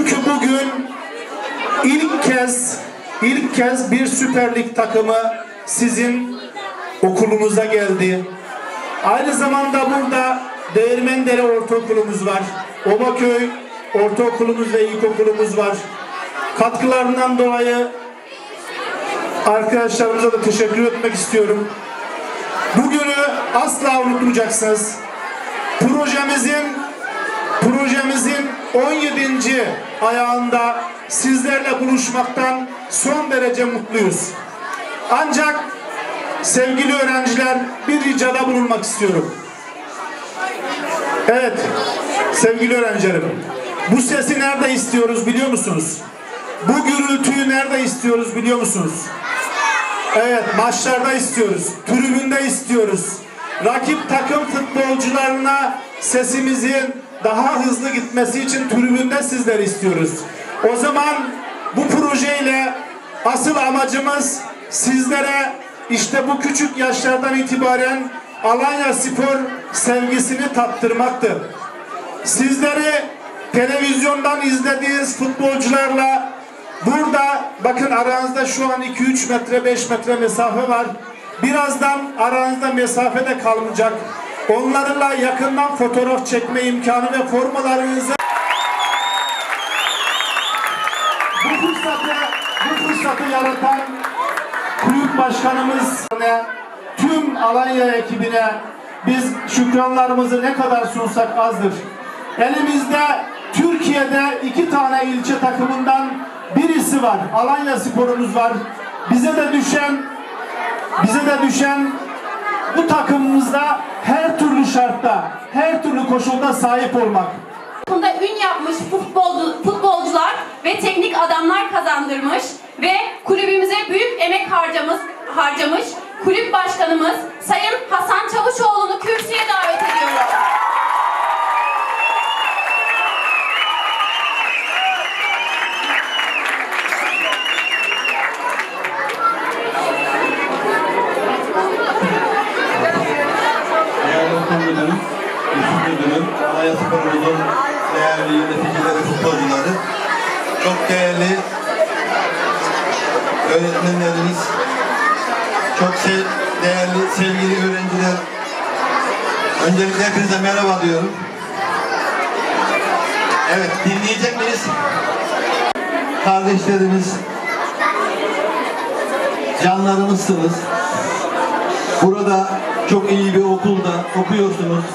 Çünkü bugün ilk kez bir Süper Lig takımı sizin okulunuza geldi. Aynı zamanda burada Değirmendere Ortaokulumuz var. Obaköy Ortaokulumuz ve İlkokulumuz var. Katkılarından dolayı arkadaşlarımıza da teşekkür etmek istiyorum. Bugünü asla unutmayacaksınız. Projemizin 17. ayağında sizlerle buluşmaktan son derece mutluyuz. Ancak sevgili öğrenciler, bir ricada bulunmak istiyorum. Evet, sevgili öğrencilerim, bu sesi nerede istiyoruz biliyor musunuz? Bu gürültüyü nerede istiyoruz biliyor musunuz? Evet, maçlarda istiyoruz, tribünde istiyoruz. Rakip takım futbolcularına sesimizin daha hızlı gitmesi için tribünde sizleri istiyoruz. O zaman bu projeyle asıl amacımız sizlere işte bu küçük yaşlardan itibaren Alanyaspor sevgisini tattırmaktır. Sizleri televizyondan izlediğiniz futbolcularla burada bakın aranızda şu an 2-3 metre 5 metre mesafe var. Birazdan aranızda mesafe de kalmayacak. Onlarla yakından fotoğraf çekme imkanı ve formalarınızı bu fırsatı yaratan kulüp başkanımız tüm Alanya ekibine biz şükranlarımızı ne kadar sunsak azdır. Elimizde Türkiye'de 2 tane ilçe takımından birisi var. Alanyaspor'umuz var. Bize de düşen bu takımımızda her türlü şartta, her türlü koşulda sahip olmak. Bunda ün yapmış futbolcular ve teknik adamlar kazandırmış ve kulübümüze büyük emek harcamış kulüp başkanımız Sayın Hasan Çavuşoğlu'nu kürsüye davet ediyorum. Değerli okul müdürüm, Yusuf müdürüm, Alanyaspor'umuzun değerli yöneticileri, futbolcuları, çok değerli öğretmenlerimiz, çok değerli sevgili öğrenciler, öncelikle hepinize merhaba diyorum. Evet, dinleyecek miyiz? Kardeşlerimiz, canlarımızsınız. Burada çok iyi bir okulda okuyorsunuz.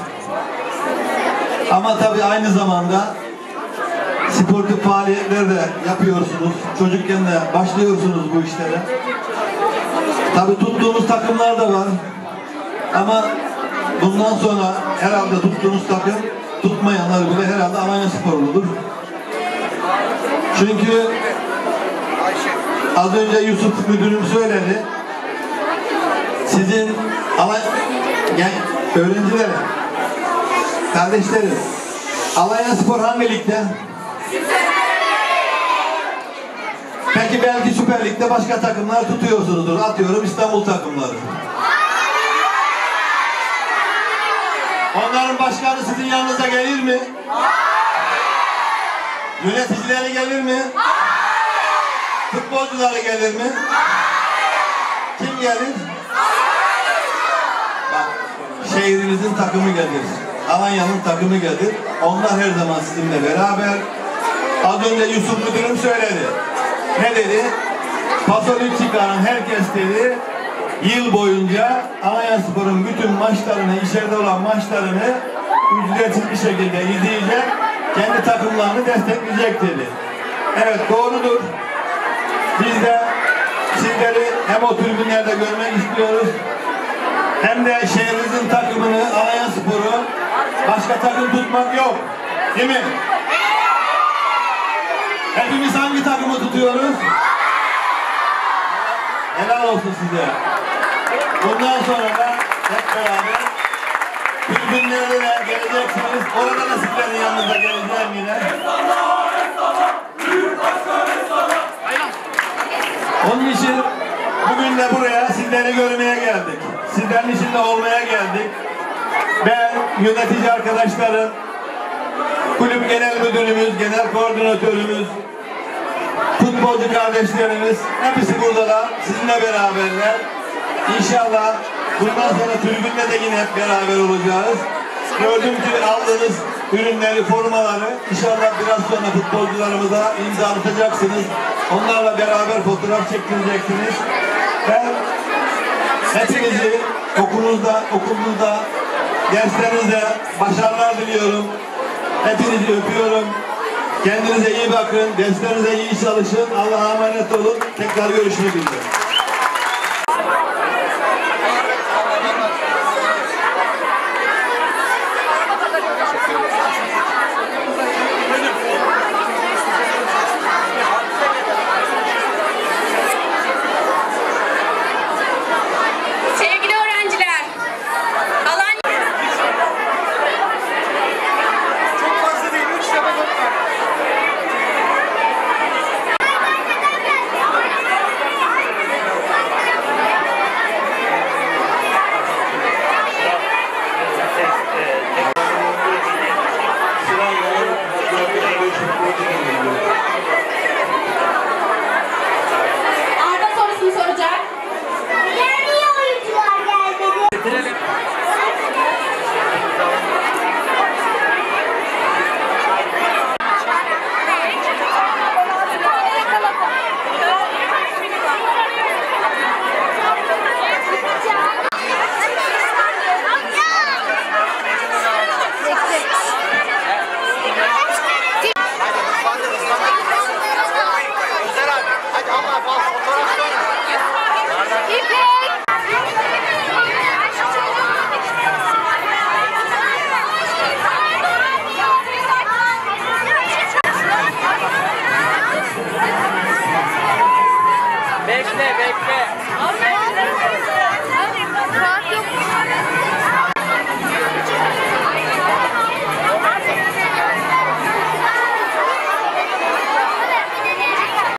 Ama tabii aynı zamanda sportif faaliyetler de yapıyorsunuz. Çocukken de başlıyorsunuz bu işlere. Tabii tuttuğunuz takımlar da var. Ama bundan sonra herhalde tuttuğunuz takım tutmayanlar bile herhalde Alanyasporludur. Çünkü az önce Yusuf müdürüm söyledi. Sizin öğrenciler, kardeşlerim, Alanyaspor hangi ligde? Peki belki Süper Lig'de başka takımlar tutuyorsunuzdur. Atıyorum İstanbul takımları. Onların başkanı sizin yanınıza gelir mi? Yöneticileri gelir mi? Futbolcuları gelir mi? Kim gelir? Bak, şehrimizin takımı gelir. Alanya'nın takımı gelir. Onlar her zaman sizinle beraber. Az önce Yusuf müdürüm söyledi. Ne dedi? Pasolik çıkaran herkes dedi, yıl boyunca Alanyaspor'un bütün maçlarını, içeride olan maçlarını ücretsiz bir şekilde izleyecek, kendi takımlarını destekleyecek dedi. Evet, doğrudur. Biz de sizleri hem o tribünlerde görmek istiyoruz, hem de şehrimizin takımını, Alanyaspor'u başka takım tutmak yok. Değil mi? Hepimiz hangi takımı tutuyoruz? Helal olsun size. Bundan sonra da hep beraber tribünlere de geleceksiniz. Orada da sizlerin yanınıza geleceğim yine. Onun için bugün de buraya sizleri görmeye geldik. Sizlerin içinde olmaya geldik. Ben, yönetici arkadaşlarım, kulüp genel müdürümüz, genel koordinatörümüz, futbolcu kardeşlerimiz hepsi burada da sizinle beraberler. İnşallah bundan sonra tribünde de yine hep beraber olacağız. Gördüm ki aldığınız ürünleri, formaları inşallah biraz sonra futbolcularımıza imza atacaksınız. Onlarla beraber fotoğraf çektireceksiniz. Ben hepinizi okulunuzda, derslerinizde başarılar diliyorum. Hepinizi öpüyorum. Kendinize iyi bakın, derslerinize iyi çalışın. Allah'a emanet olun. Tekrar görüşmek üzere. Sevgili öğrenciler, Çok fazla değil, 3 tane top var. Arda sorusunu soracak. Niye oyuncular gelmedi? Özer abi, hadi Allah bal fotoğraf bekle.